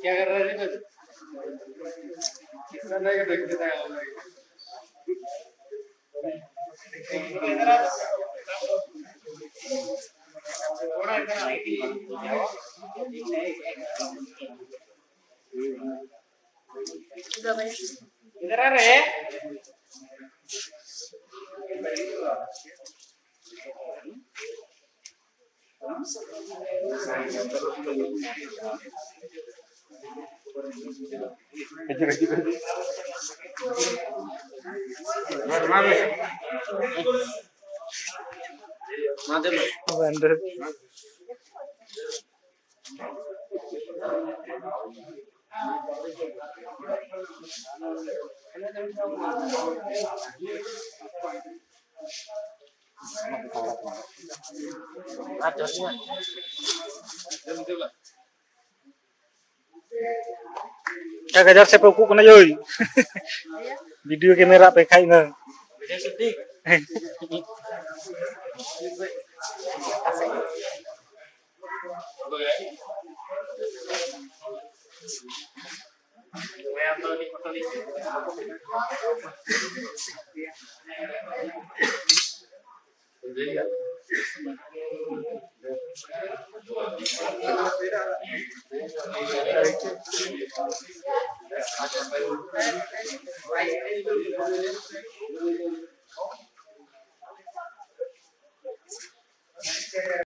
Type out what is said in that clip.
क्या कर रहे थे किस तरह का देखते थे इधर आ रहे Vendor. क्या गजर से पकू को नहीं होई वीडियो कैमरा पे खाई ना